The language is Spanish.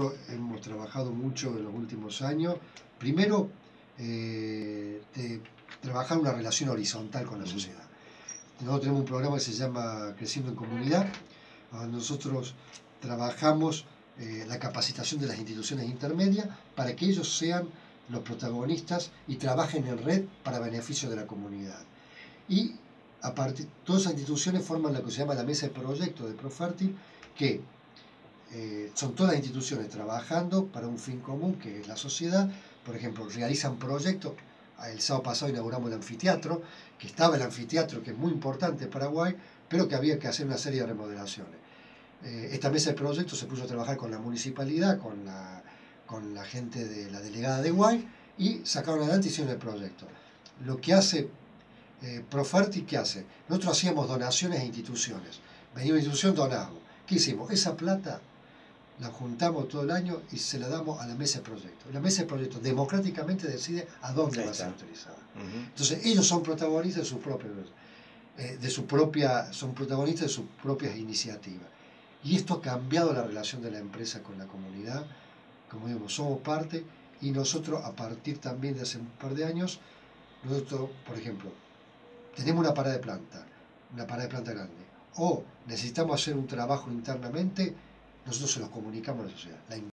nosotros hemos trabajado mucho en los últimos años. Primero, de trabajar una relación horizontal con la sociedad. Nosotros tenemos un programa que se llama Creciendo en Comunidad, donde nosotros trabajamos la capacitación de las instituciones intermedias para que ellos sean los protagonistas y trabajen en red para beneficio de la comunidad. Y aparte, todas esas instituciones forman lo que se llama la mesa de proyectos de Profértil, que son todas las instituciones trabajando para un fin común, que es la sociedad. Por ejemplo, realizan proyectos. El sábado pasado inauguramos el anfiteatro, que estaba el anfiteatro, que es muy importante en Paraguay, pero que había que hacer una serie de remodelaciones. Esta mesa de proyectos se puso a trabajar con la municipalidad, con la gente de la delegada de Guay, y sacaron adelante y hicieron el proyecto. Lo que hace Profértil, ¿qué hace? Nosotros hacíamos donaciones a instituciones. Venía una institución, donamos. ¿Qué hicimos? Esa plata la juntamos todo el año y se la damos a la mesa de proyectos. La mesa de proyectos democráticamente decide a dónde va a ser utilizada. Entonces ellos son protagonistas de son protagonistas de sus propias iniciativas. Y esto ha cambiado la relación de la empresa con la comunidad. Como digo, somos parte, y nosotros, a partir también de hace un par de años, nosotros, por ejemplo, tenemos una parada de planta grande, o necesitamos hacer un trabajo internamente, nosotros se los comunicamos a la sociedad.